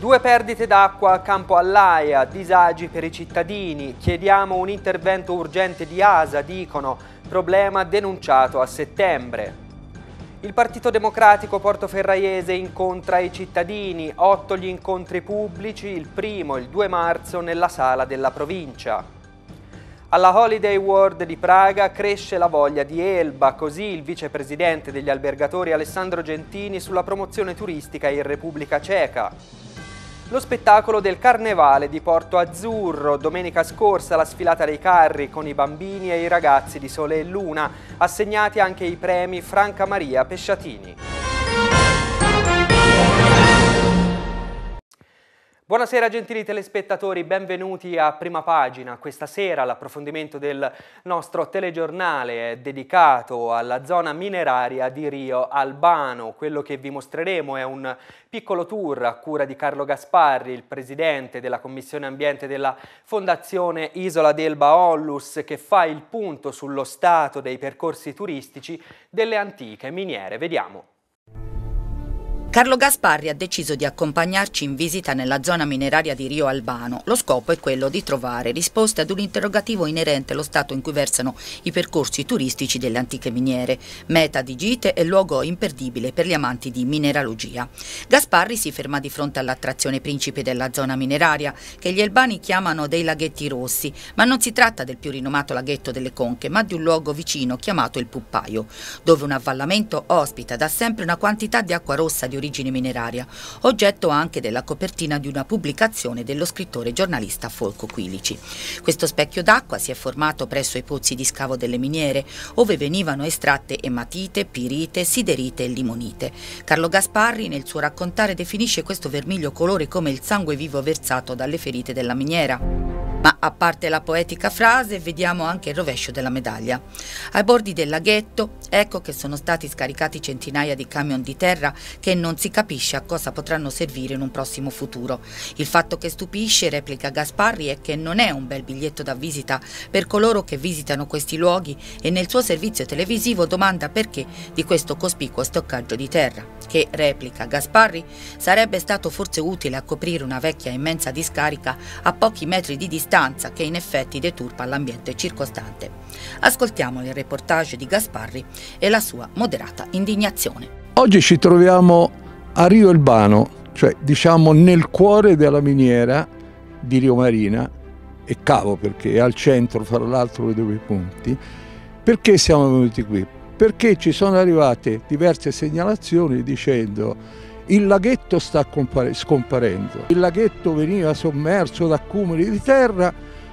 Due perdite d'acqua a Campo Allaia, disagi per i cittadini, chiediamo un intervento urgente di ASA, dicono, problema denunciato a settembre. Il Partito Democratico Portoferraiese incontra i cittadini, 8 gli incontri pubblici, il primo il 2 marzo nella sala della provincia. Alla Holiday World di Praga cresce la voglia di Elba, così il vicepresidente degli albergatori Alessandro Gentini sulla promozione turistica in Repubblica Ceca. Lo spettacolo del Carnevale di Porto Azzurro, domenica scorsa la sfilata dei carri con i bambini e i ragazzi di Sole e Luna, assegnati anche i premi Franca Maria Pesciatini. Buonasera gentili telespettatori, benvenuti a Prima Pagina. Questa sera l'approfondimento del nostro telegiornale è dedicato alla zona mineraria di Rio Albano. Quello che vi mostreremo è un piccolo tour a cura di Carlo Gasparri, il presidente della Commissione Ambiente della Fondazione Isola d'Elba Onlus, che fa il punto sullo stato dei percorsi turistici delle antiche miniere. Vediamo. Carlo Gasparri ha deciso di accompagnarci in visita nella zona mineraria di Rio Albano. Lo scopo è quello di trovare risposte ad un interrogativo inerente allo stato in cui versano i percorsi turistici delle antiche miniere, meta di gite e luogo imperdibile per gli amanti di mineralogia. Gasparri si ferma di fronte all'attrazione principe della zona mineraria, che gli albani chiamano dei laghetti rossi, ma non si tratta del più rinomato laghetto delle Conche, ma di un luogo vicino chiamato il Puppaio, dove un avvallamento ospita da sempre una quantità di acqua rossa di origine mineraria, oggetto anche della copertina di una pubblicazione dello scrittore giornalista Folco Quilici. Questo specchio d'acqua si è formato presso i pozzi di scavo delle miniere, ove venivano estratte ematite, pirite, siderite e limonite. Carlo Gasparri nel suo raccontare definisce questo vermiglio colore come il sangue vivo versato dalle ferite della miniera. Ma a parte la poetica frase, vediamo anche il rovescio della medaglia. Ai bordi del laghetto, ecco che sono stati scaricati centinaia di camion di terra che non si capisce a cosa potranno servire in un prossimo futuro. Il fatto che stupisce, replica Gasparri, è che non è un bel biglietto da visita per coloro che visitano questi luoghi e nel suo servizio televisivo domanda perché di questo cospicuo stoccaggio di terra, che, replica Gasparri, sarebbe stato forse utile a coprire una vecchia immensa discarica a pochi metri di distanza che in effetti deturpa l'ambiente circostante. Ascoltiamo il reportage di Gasparri e la sua moderata indignazione. Oggi ci troviamo a Rio Albano, cioè diciamo nel cuore della miniera di Rio Marina, e cavo perché è al centro fra l'altro dei due punti. Perché siamo venuti qui? Perché ci sono arrivate diverse segnalazioni dicendo il laghetto sta scomparendo, il laghetto veniva sommerso da accumuli di terra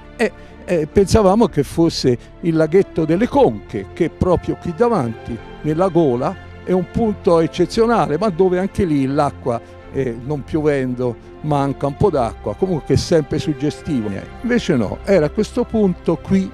e pensavamo che fosse il laghetto delle Conche, che proprio qui davanti, nella gola, è un punto eccezionale, ma dove anche lì l'acqua, non piovendo, manca un po' d'acqua, comunque è sempre suggestivo. Invece no, era a questo punto qui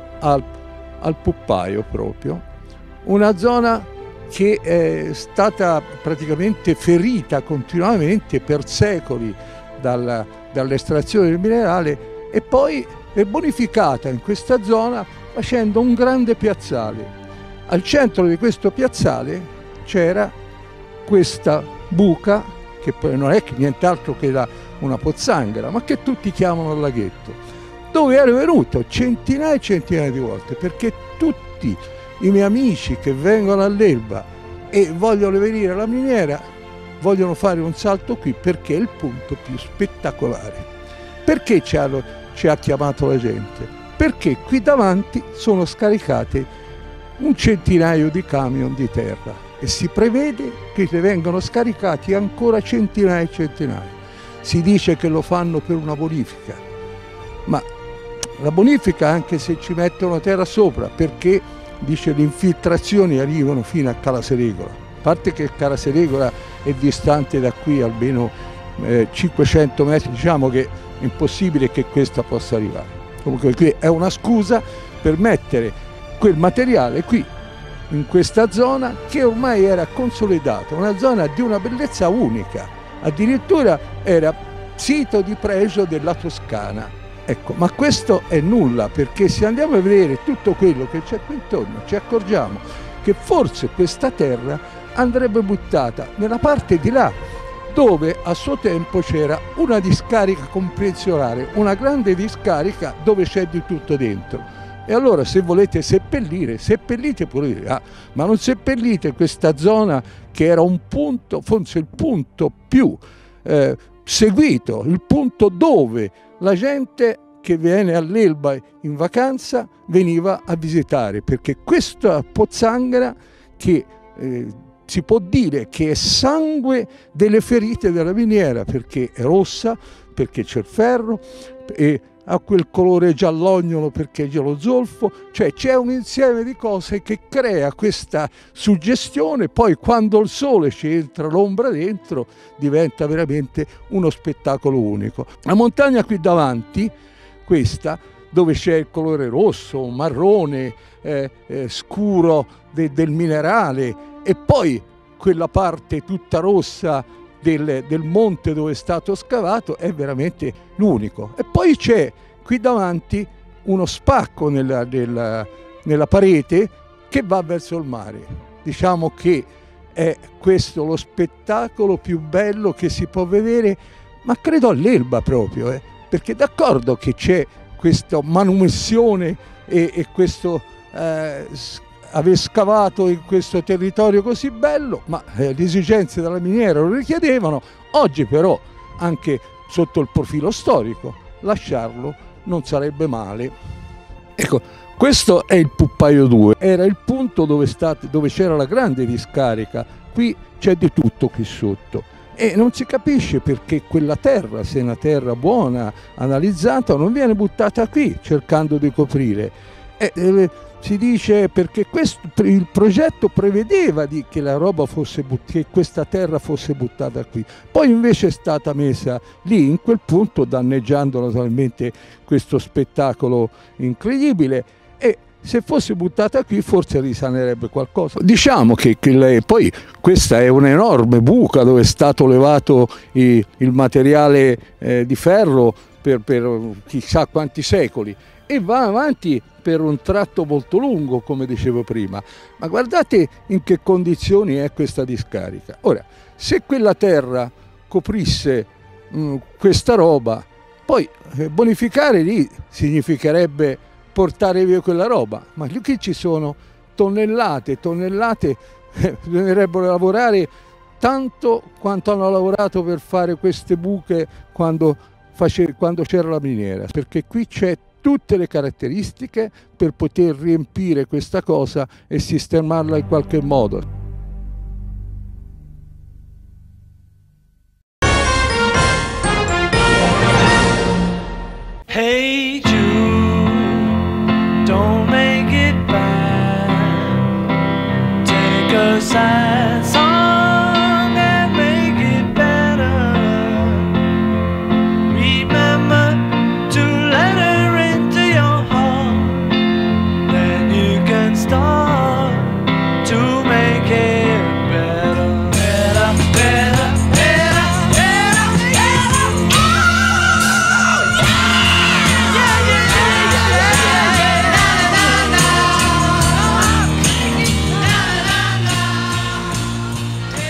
al Puppaio proprio, una zona che è stata praticamente ferita continuamente per secoli dall'estrazione del minerale e poi è bonificata in questa zona facendo un grande piazzale. Al centro di questo piazzale c'era questa buca, che poi non è che nient'altro che una pozzanghera, ma che tutti chiamano laghetto, dove ero venuto centinaia e centinaia di volte, perché tutti i miei amici che vengono all'Elba e vogliono venire alla miniera vogliono fare un salto qui perché è il punto più spettacolare. Perché ci ha chiamato la gente? Perché qui davanti sono scaricate un centinaio di camion di terra e si prevede che ne vengano scaricati ancora centinaia e centinaia. Si dice che lo fanno per una bonifica, ma la bonifica anche se ci mettono terra sopra, perché dice le infiltrazioni arrivano fino a Calaseregola, a parte che Calaseregola è distante da qui almeno 500 metri, diciamo che è impossibile che questa possa arrivare. Comunque qui è una scusa per mettere quel materiale qui, in questa zona che ormai era consolidata, una zona di una bellezza unica, addirittura era sito di pregio della Toscana. Ecco, ma questo è nulla, perché se andiamo a vedere tutto quello che c'è qui intorno ci accorgiamo che forse questa terra andrebbe buttata nella parte di là dove a suo tempo c'era una discarica comprensionale, una grande discarica dove c'è di tutto dentro. E allora se volete seppellire, seppellite pure, ma non seppellite questa zona che era un punto, forse il punto più seguito, il punto dove la gente che viene all'Elba in vacanza veniva a visitare, perché questa pozzanghera che si può dire che è sangue delle ferite della miniera, perché è rossa, perché c'è il ferro, e ha quel colore giallognolo perché c'è lo zolfo, cioè c'è un insieme di cose che crea questa suggestione. Poi quando il sole ci entra l'ombra dentro diventa veramente uno spettacolo unico. La montagna qui davanti, questa, dove c'è il colore rosso, marrone, scuro del minerale, e poi quella parte tutta rossa del monte dove è stato scavato, è veramente l'unico. E poi c'è qui davanti uno spacco nella parete che va verso il mare. Diciamo che è questo lo spettacolo più bello che si può vedere, ma credo all'Elba proprio, perché d'accordo che c'è questa manumissione e questo aver scavato in questo territorio così bello, ma le esigenze della miniera lo richiedevano. Oggi però, anche sotto il profilo storico, lasciarlo non sarebbe male. Ecco, questo è il Puppaio 2, era il punto dove c'era la grande discarica. Qui c'è di tutto qui sotto e non si capisce perché quella terra, se è una terra buona, analizzata, non viene buttata qui cercando di coprire. Si dice perché il progetto prevedeva che la roba che questa terra fosse buttata qui, poi invece è stata messa lì in quel punto, danneggiando naturalmente questo spettacolo incredibile, e se fosse buttata qui forse risanerebbe qualcosa. Diciamo che poi questa è un'enorme buca dove è stato levato il materiale di ferro per chissà quanti secoli, e va avanti per un tratto molto lungo, come dicevo prima. Ma guardate in che condizioni è questa discarica. Ora, se quella terra coprisse questa roba, poi bonificare lì significherebbe portare via quella roba, ma qui ci sono tonnellate e tonnellate, bisognerebbero lavorare tanto quanto hanno lavorato per fare queste buche quando c'era la miniera, perché qui c'è tutte le caratteristiche per poter riempire questa cosa e sistemarla in qualche modo. Hey Jude, don't make it bad. Take a sad song and make it better. Remember to let her into your heart, then you can start to make it better. Better, better, better, better, better. Oh, yeah! Yeah, yeah, yeah, yeah, yeah. Na, na, na, na.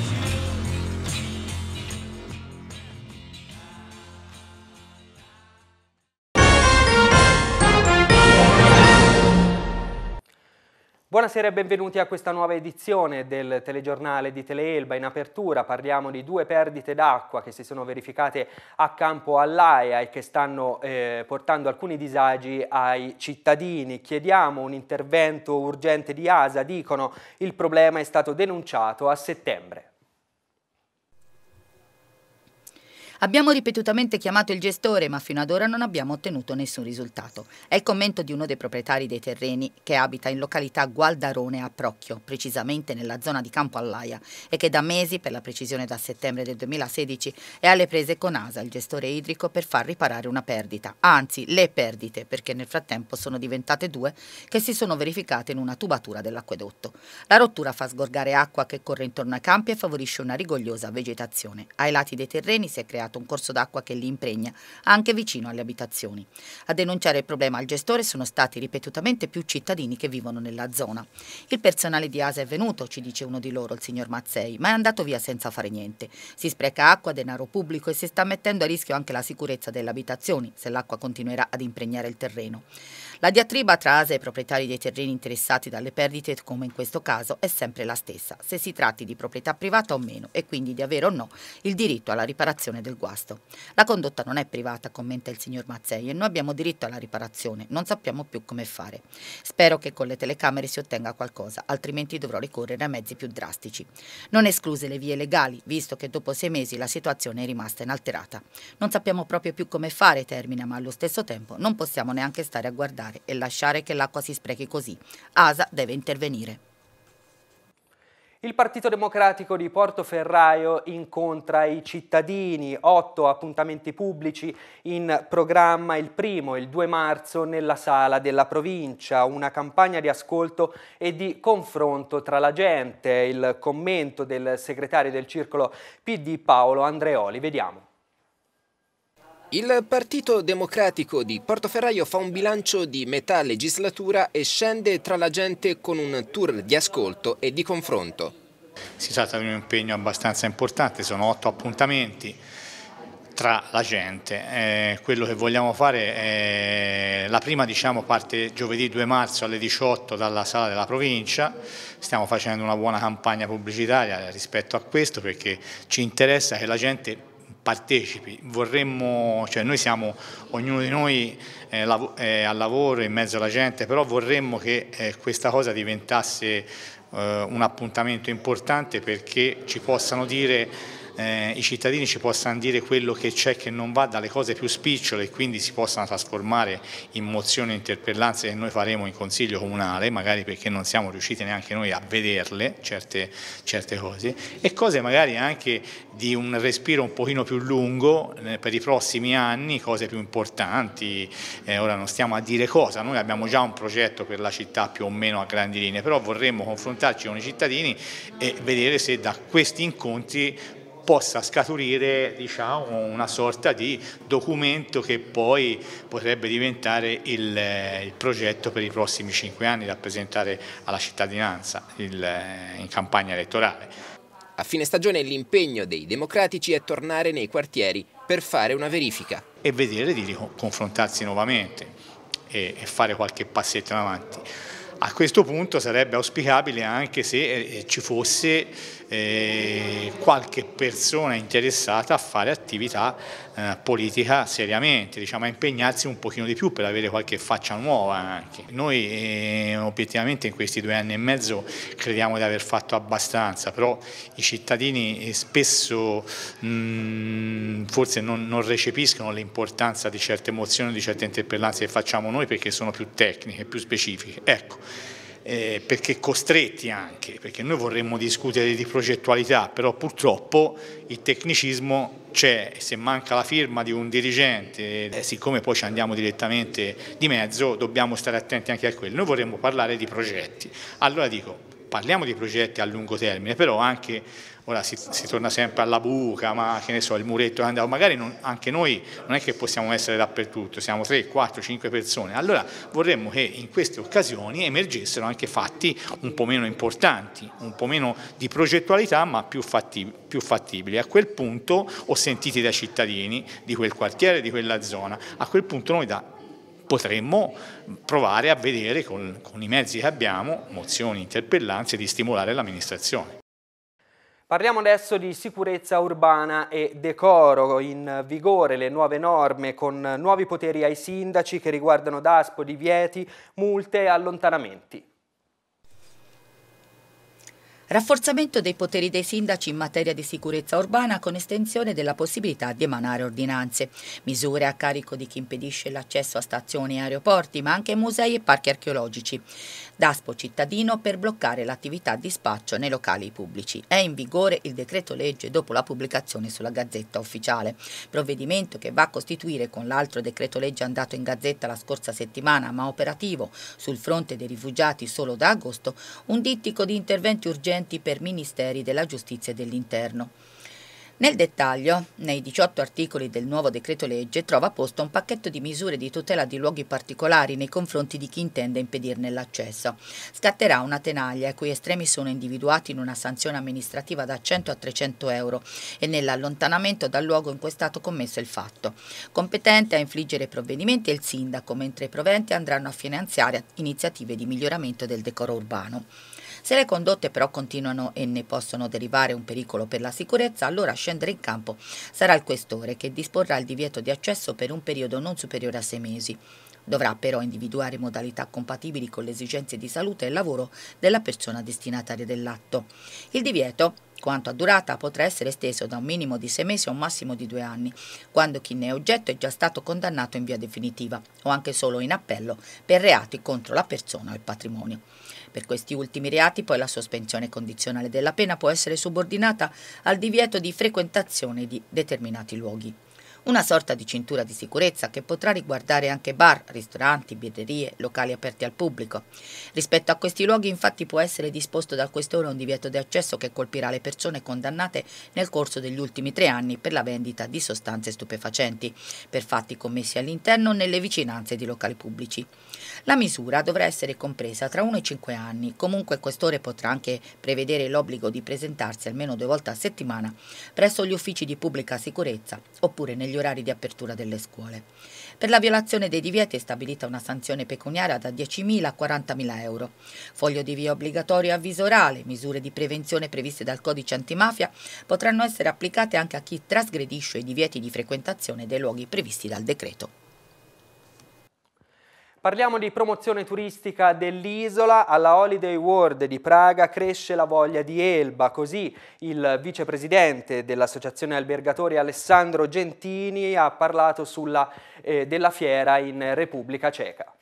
Buonasera e benvenuti a questa nuova edizione del telegiornale di Teleelba. In apertura parliamo di 2 perdite d'acqua che si sono verificate a Campo Allaia e che stanno portando alcuni disagi ai cittadini. Chiediamo un intervento urgente di ASA, dicono il problema è stato denunciato a settembre. Abbiamo ripetutamente chiamato il gestore, ma fino ad ora non abbiamo ottenuto nessun risultato. È il commento di uno dei proprietari dei terreni che abita in località Gualdarone a Procchio, precisamente nella zona di Campo Allaia, e che da mesi, per la precisione da settembre del 2016, è alle prese con ASA, il gestore idrico, per far riparare una perdita. Anzi, le perdite, perché nel frattempo sono diventate 2, che si sono verificate in una tubatura dell'acquedotto. La rottura fa sgorgare acqua che corre intorno ai campi e favorisce una rigogliosa vegetazione. Ai lati dei terreni si è creata creato un corso d'acqua che li impregna anche vicino alle abitazioni. A denunciare il problema al gestore sono stati ripetutamente più cittadini che vivono nella zona. Il personale di ASA è venuto, ci dice uno di loro, il signor Mazzei, ma è andato via senza fare niente. Si spreca acqua, denaro pubblico e si sta mettendo a rischio anche la sicurezza delle abitazioni se l'acqua continuerà ad impregnare il terreno. La diatriba tra ASA e i proprietari dei terreni interessati dalle perdite, come in questo caso, è sempre la stessa, se si tratti di proprietà privata o meno e quindi di avere o no il diritto alla riparazione del guasto. La condotta non è privata, commenta il signor Mazzei, e noi abbiamo diritto alla riparazione, non sappiamo più come fare. Spero che con le telecamere si ottenga qualcosa, altrimenti dovrò ricorrere a mezzi più drastici. Non escluse le vie legali, visto che dopo 6 mesi la situazione è rimasta inalterata. Non sappiamo proprio più come fare, termina, ma allo stesso tempo non possiamo neanche stare a guardare e lasciare che l'acqua si sprechi così. ASA deve intervenire. Il Partito Democratico di Portoferraio incontra i cittadini, 8 appuntamenti pubblici in programma, il primo, il 2 marzo, nella sala della provincia, una campagna di ascolto e di confronto tra la gente, il commento del segretario del circolo PD Paolo Andreoli. Vediamo. Il Partito Democratico di Portoferraio fa un bilancio di metà legislatura e scende tra la gente con un tour di ascolto e di confronto. Si tratta di un impegno abbastanza importante, sono 8 appuntamenti tra la gente. Quello che vogliamo fare è la prima, parte giovedì 2 marzo alle 18 dalla sala della provincia. Stiamo facendo una buona campagna pubblicitaria rispetto a questo perché ci interessa che la gente partecipi. Vorremmo, noi siamo, ognuno di noi al lavoro in mezzo alla gente, però vorremmo che questa cosa diventasse un appuntamento importante perché ci possano dire, i cittadini ci possano dire quello che c'è che non va, dalle cose più spicciole, e quindi si possano trasformare in mozioni e interpellanze che noi faremo in Consiglio Comunale, magari perché non siamo riusciti neanche noi a vederle certe cose, e cose magari anche di un respiro un pochino più lungo per i prossimi anni, cose più importanti. Ora non stiamo a dire cosa, noi abbiamo già un progetto per la città più o meno a grandi linee, però vorremmo confrontarci con i cittadini e vedere se da questi incontri possa scaturire una sorta di documento che poi potrebbe diventare il progetto per i prossimi 5 anni da presentare alla cittadinanza in campagna elettorale. A fine stagione l'impegno dei democratici è tornare nei quartieri per fare una verifica. E vedere di confrontarsi nuovamente e fare qualche passetto in avanti. A questo punto sarebbe auspicabile anche se ci fosse qualche persona interessata a fare attività politica seriamente, a impegnarsi un pochino di più per avere qualche faccia nuova anche. Noi obiettivamente in questi 2 anni e mezzo crediamo di aver fatto abbastanza, però i cittadini spesso forse non recepiscono l'importanza di certe mozioni, di certe interpellanze che facciamo noi perché sono più tecniche, più specifiche. Ecco. Perché costretti anche, perché noi vorremmo discutere di progettualità, però purtroppo il tecnicismo c'è, se manca la firma di un dirigente, siccome poi ci andiamo direttamente di mezzo, dobbiamo stare attenti anche a quello. Noi vorremmo parlare di progetti, allora dico, parliamo di progetti a lungo termine, però anche, ora si torna sempre alla buca, ma che ne so, il muretto è andato, magari anche noi non è che possiamo essere dappertutto, siamo 3, 4, 5 persone, allora vorremmo che in queste occasioni emergessero anche fatti un po' meno importanti, un po' meno di progettualità ma più fattibili. A quel punto, o sentiti dai cittadini di quel quartiere, di quella zona, a quel punto noi potremmo provare a vedere con i mezzi che abbiamo, mozioni, interpellanze, di stimolare l'amministrazione. Parliamo adesso di sicurezza urbana e decoro. In vigore le nuove norme con nuovi poteri ai sindaci che riguardano DASPO, divieti, multe e allontanamenti. Rafforzamento dei poteri dei sindaci in materia di sicurezza urbana con estensione della possibilità di emanare ordinanze. Misure a carico di chi impedisce l'accesso a stazioni e aeroporti, ma anche musei e parchi archeologici. DASPO cittadino per bloccare l'attività di spaccio nei locali pubblici. È in vigore il decreto legge dopo la pubblicazione sulla Gazzetta Ufficiale. Provvedimento che va a costituire con l'altro decreto legge andato in Gazzetta la scorsa settimana, ma operativo sul fronte dei rifugiati solo da agosto, un dittico di interventi urgenti per ministeri della giustizia e dell'interno. Nel dettaglio, nei 18 articoli del nuovo decreto legge trova posto un pacchetto di misure di tutela di luoghi particolari nei confronti di chi intende impedirne l'accesso. Scatterà una tenaglia i cui estremi sono individuati in una sanzione amministrativa da 100 a 300 euro e nell'allontanamento dal luogo in cui è stato commesso il fatto. Competente a infliggere provvedimenti è il sindaco, mentre i proventi andranno a finanziare iniziative di miglioramento del decoro urbano. Se le condotte però continuano e ne possono derivare un pericolo per la sicurezza, allora a scendere in campo sarà il questore, che disporrà il divieto di accesso per un periodo non superiore a 6 mesi. Dovrà però individuare modalità compatibili con le esigenze di salute e lavoro della persona destinataria dell'atto. Il divieto, quanto a durata, potrà essere esteso da un minimo di 6 mesi a un massimo di 2 anni, quando chi ne è oggetto è già stato condannato in via definitiva o anche solo in appello per reati contro la persona o il patrimonio. Per questi ultimi reati poi la sospensione condizionale della pena può essere subordinata al divieto di frequentazione di determinati luoghi. Una sorta di cintura di sicurezza che potrà riguardare anche bar, ristoranti, birrerie, locali aperti al pubblico. Rispetto a questi luoghi infatti può essere disposto dal questore un divieto di accesso che colpirà le persone condannate nel corso degli ultimi 3 anni per la vendita di sostanze stupefacenti, per fatti commessi all'interno o nelle vicinanze di locali pubblici. La misura dovrà essere compresa tra 1 e 5 anni. Comunque il questore potrà anche prevedere l'obbligo di presentarsi almeno 2 volte a settimana presso gli uffici di pubblica sicurezza oppure negli orari di apertura delle scuole. Per la violazione dei divieti è stabilita una sanzione pecuniaria da 10.000 a 40.000 euro. Foglio di via obbligatorio e avviso orale, misure di prevenzione previste dal codice antimafia potranno essere applicate anche a chi trasgredisce i divieti di frequentazione dei luoghi previsti dal decreto. Parliamo di promozione turistica dell'isola. Alla Holiday World di Praga cresce la voglia di Elba, così il vicepresidente dell'Associazione Albergatori Alessandro Gentini ha parlato della fiera in Repubblica Ceca.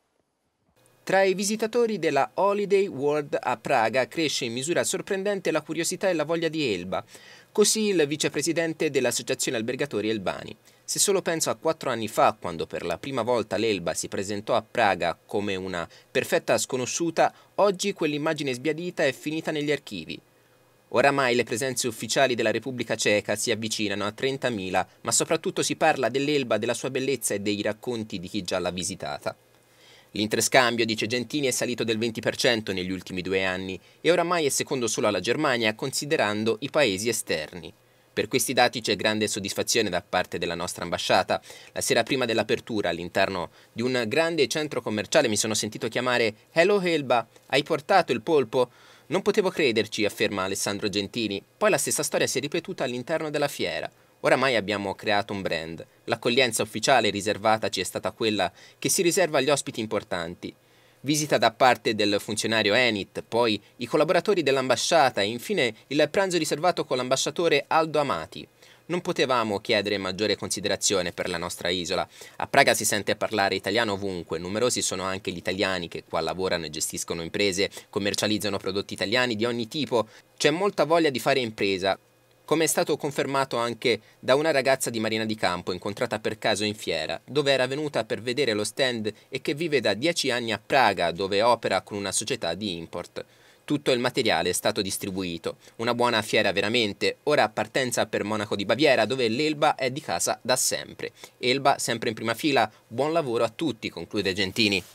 Tra i visitatori della Holiday World a Praga cresce in misura sorprendente la curiosità e la voglia di Elba. Così il vicepresidente dell'Associazione Albergatori Elbani. Se solo penso a 4 anni fa, quando per la prima volta l'Elba si presentò a Praga come una perfetta sconosciuta, oggi quell'immagine sbiadita è finita negli archivi. Oramai le presenze ufficiali della Repubblica Ceca si avvicinano a 30.000, ma soprattutto si parla dell'Elba, della sua bellezza e dei racconti di chi già l'ha visitata. L'interscambio, dice Gentini, è salito del 20% negli ultimi 2 anni e oramai è secondo solo alla Germania, considerando i paesi esterni. Per questi dati c'è grande soddisfazione da parte della nostra ambasciata. La sera prima dell'apertura, all'interno di un grande centro commerciale, mi sono sentito chiamare «Hello Elba, hai portato il polpo?» Non potevo crederci, afferma Alessandro Gentini. Poi la stessa storia si è ripetuta all'interno della fiera. Oramai abbiamo creato un brand. L'accoglienza ufficiale riservata ci è stata quella che si riserva agli ospiti importanti. Visita da parte del funzionario Enit, poi i collaboratori dell'ambasciata e infine il pranzo riservato con l'ambasciatore Aldo Amati. Non potevamo chiedere maggiore considerazione per la nostra isola. A Praga si sente parlare italiano ovunque, numerosi sono anche gli italiani che qua lavorano e gestiscono imprese, commercializzano prodotti italiani di ogni tipo. C'è molta voglia di fare impresa, come è stato confermato anche da una ragazza di Marina di Campo incontrata per caso in fiera, dove era venuta per vedere lo stand e che vive da 10 anni a Praga, dove opera con una società di import. Tutto il materiale è stato distribuito. Una buona fiera veramente. Ora partenza per Monaco di Baviera, dove l'Elba è di casa da sempre. Elba sempre in prima fila. Buon lavoro a tutti, conclude Gentini.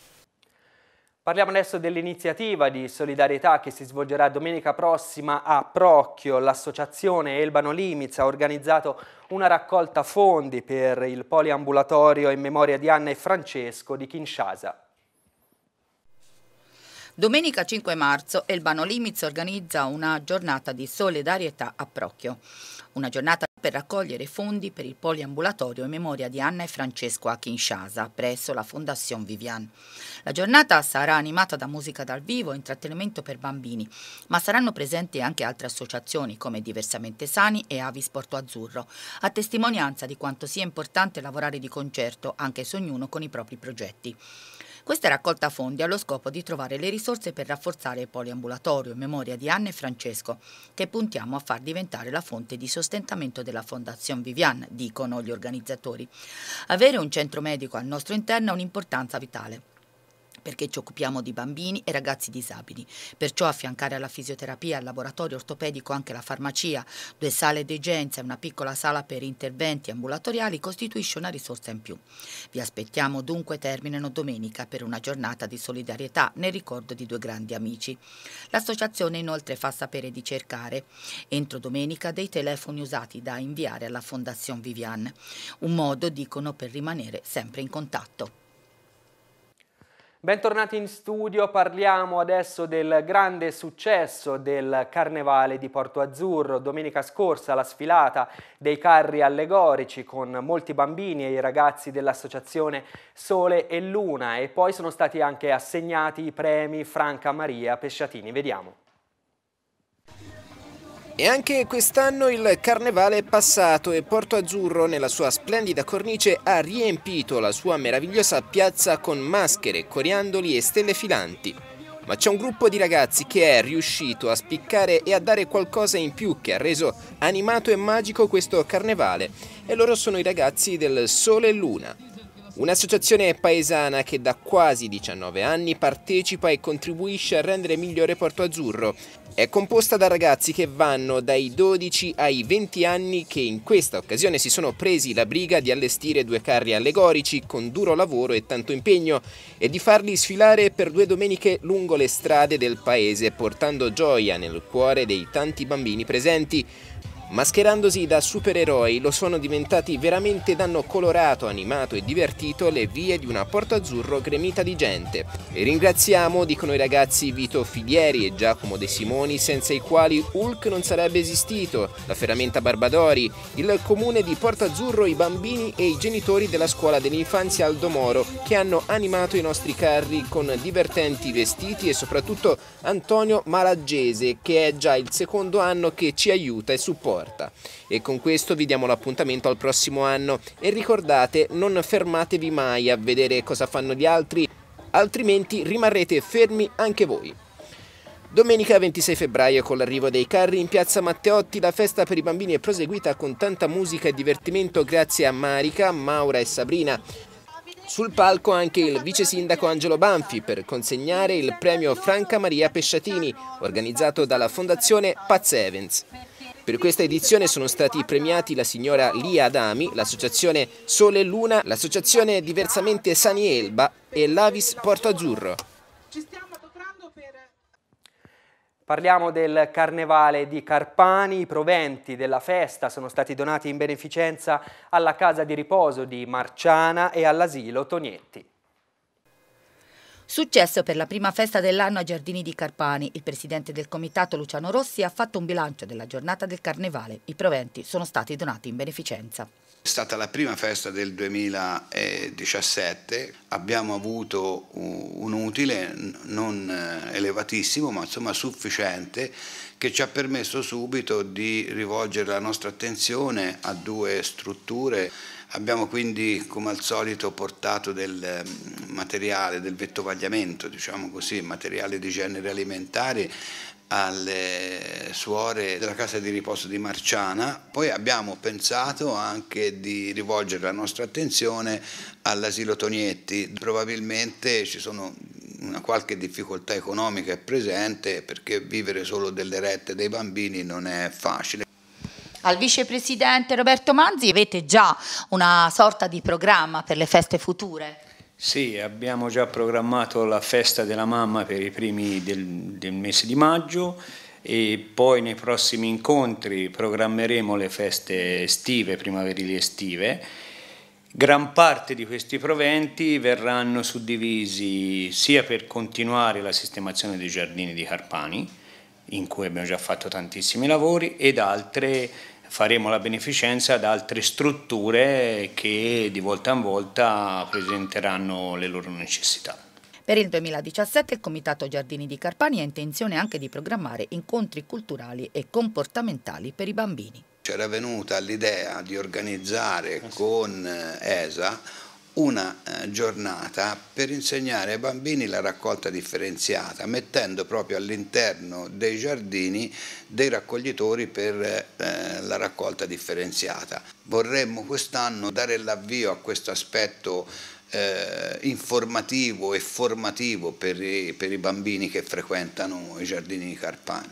Parliamo adesso dell'iniziativa di solidarietà che si svolgerà domenica prossima a Procchio. L'associazione Elbano Limiz ha organizzato una raccolta fondi per il poliambulatorio in memoria di Anna e Francesco di Kinshasa. Domenica 5 marzo Elbano Limiz organizza una giornata di solidarietà a Procchio. Una giornata per raccogliere fondi per il poliambulatorio in memoria di Anna e Francesco a Kinshasa, presso la Fondation Viviane. La giornata sarà animata da musica dal vivo e intrattenimento per bambini, ma saranno presenti anche altre associazioni come Diversamente Sani e Avis Porto Azzurro, a testimonianza di quanto sia importante lavorare di concerto anche se ognuno con i propri progetti. Questa raccolta fondi ha lo scopo di trovare le risorse per rafforzare il poliambulatorio in memoria di Anna e Francesco, che puntiamo a far diventare la fonte di sostentamento della Fondation Viviane, dicono gli organizzatori. Avere un centro medico al nostro interno ha un'importanza vitale. perché ci occupiamo di bambini e ragazzi disabili. Perciò affiancare alla fisioterapia, al laboratorio ortopedico anche la farmacia, 2 sale d'ugenza e una piccola sala per interventi ambulatoriali costituisce una risorsa in più. Vi aspettiamo dunque terminano domenica per una giornata di solidarietà nel ricordo di 2 grandi amici. L'associazione inoltre fa sapere di cercare entro domenica dei telefoni usati da inviare alla Fondazione Viviane. Un modo, dicono, per rimanere sempre in contatto. Bentornati in studio, parliamo adesso del grande successo del Carnevale di Porto Azzurro. Domenica scorsa la sfilata dei carri allegorici con molti bambini e i ragazzi dell'associazione Sole e Luna, e poi sono stati anche assegnati i premi Franca Maria Pesciatini. Vediamo. E anche quest'anno il Carnevale è passato e Porto Azzurro, nella sua splendida cornice, ha riempito la sua meravigliosa piazza con maschere, coriandoli e stelle filanti. Ma c'è un gruppo di ragazzi che è riuscito a spiccare e a dare qualcosa in più, che ha reso animato e magico questo Carnevale, e loro sono i ragazzi del Sole e Luna. Un'associazione paesana che da quasi 19 anni partecipa e contribuisce a rendere migliore Porto Azzurro. È composta da ragazzi che vanno dai 12 ai 20 anni, che in questa occasione si sono presi la briga di allestire 2 carri allegorici con duro lavoro e tanto impegno e di farli sfilare per 2 domeniche lungo le strade del paese, portando gioia nel cuore dei tanti bambini presenti. Mascherandosi da supereroi, lo sono diventati veramente ed hanno colorato, animato e divertito le vie di una Porto Azzurro gremita di gente. E ringraziamo, dicono i ragazzi, Vito Filieri e Giacomo De Simoni, senza i quali Hulk non sarebbe esistito, la Ferramenta Barbadori, il comune di Porto Azzurro, i bambini e i genitori della scuola dell'infanzia Aldo Moro, che hanno animato i nostri carri con divertenti vestiti, e soprattutto Antonio Malaggese, che è già il 2° anno che ci aiuta e supporta. E con questo vi diamo l'appuntamento al prossimo anno e ricordate, non fermatevi mai a vedere cosa fanno gli altri, altrimenti rimarrete fermi anche voi. Domenica 26 febbraio, con l'arrivo dei carri in piazza Matteotti, la festa per i bambini è proseguita con tanta musica e divertimento grazie a Marica, Maura e Sabrina. Sul palco anche il vice sindaco Angelo Banfi per consegnare il premio Franca Maria Pesciatini, organizzato dalla Fondazione Paz Events. Per questa edizione sono stati premiati la signora Lia Adami, l'associazione Sole e Luna, l'associazione Diversamente Sani Elba e l'Avis Porto Azzurro. Parliamo del Carnevale di Carpani. I proventi della festa sono stati donati in beneficenza alla casa di riposo di Marciana e all'asilo Tonietti. Successo per la prima festa dell'anno a Giardini di Carpani. Il presidente del comitato Luciano Rossi ha fatto un bilancio della giornata del Carnevale. I proventi sono stati donati in beneficenza. È stata la prima festa del 2017, abbiamo avuto un utile non elevatissimo, ma insomma sufficiente, che ci ha permesso subito di rivolgere la nostra attenzione a 2 strutture. Abbiamo quindi, come al solito, portato del materiale, del vettovagliamento, diciamo così, materiale di genere alimentare, alle suore della casa di riposo di Marciana. Poi abbiamo pensato anche di rivolgere la nostra attenzione all'asilo Tonietti. Probabilmente ci sono una qualche difficoltà economica è presente, perché vivere solo delle rette dei bambini non è facile. Al vicepresidente Roberto Manzi, avete già una sorta di programma per le feste future? Sì, abbiamo già programmato la festa della mamma per i primi del mese di maggio, e poi nei prossimi incontri programmeremo le feste estive, primaverili estive. Gran parte di questi proventi verranno suddivisi sia per continuare la sistemazione dei giardini di Carpani, in cui abbiamo già fatto tantissimi lavori, ed altre faremo la beneficenza ad altre strutture che di volta in volta presenteranno le loro necessità. Per il 2017 il Comitato Giardini di Carpani ha intenzione anche di programmare incontri culturali e comportamentali per i bambini. C'era venuta l'idea di organizzare con ESA una giornata per insegnare ai bambini la raccolta differenziata, mettendo proprio all'interno dei giardini dei raccoglitori per la raccolta differenziata. Vorremmo quest'anno dare l'avvio a questo aspetto informativo e formativo per i bambini che frequentano i giardini carpani.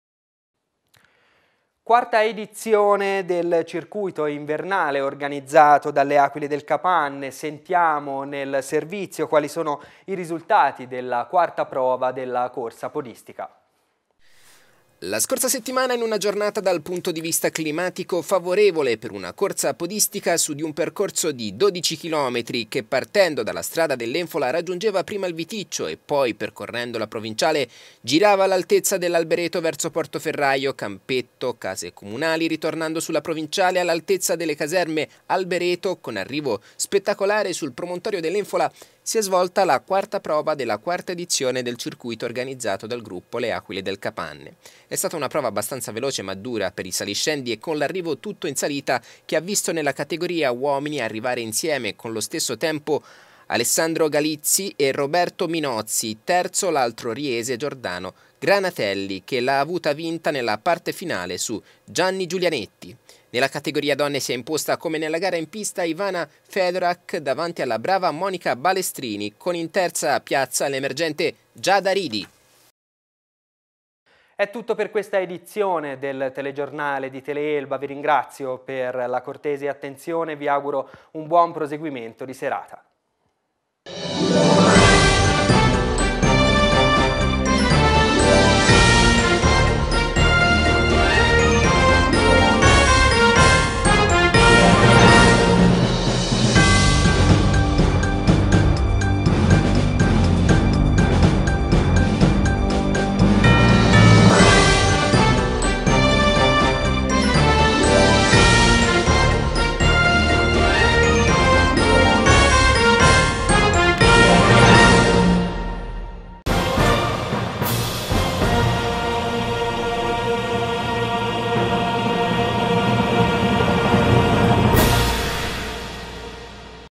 Quarta edizione del circuito invernale organizzato dalle Aquile del Capanne. Sentiamo nel servizio quali sono i risultati della quarta prova della corsa podistica. La scorsa settimana, in una giornata dal punto di vista climatico favorevole per una corsa podistica su di un percorso di 12 km che, partendo dalla strada dell'Enfola, raggiungeva prima il Viticcio e poi, percorrendo la provinciale, girava all'altezza dell'Albereto verso Portoferraio, Campetto, case comunali, ritornando sulla provinciale all'altezza delle caserme Albereto, con arrivo spettacolare sul promontorio dell'Enfola, si è svolta la quarta prova della quarta edizione del circuito organizzato dal gruppo Le Aquile del Capanne. È stata una prova abbastanza veloce ma dura per i saliscendi e con l'arrivo tutto in salita che ha visto nella categoria uomini arrivare insieme con lo stesso tempo Alessandro Galizzi e Roberto Minozzi, terzo l'altro riese Giordano Granatelli, che l'ha avuta vinta nella parte finale su Gianni Giulianetti. Nella categoria donne si è imposta come nella gara in pista Ivana Fedorak davanti alla brava Monica Balestrini, con in terza piazza l'emergente Giada Ridi. È tutto per questa edizione del telegiornale di Teleelba. Vi ringrazio per la cortese attenzione e vi auguro un buon proseguimento di serata.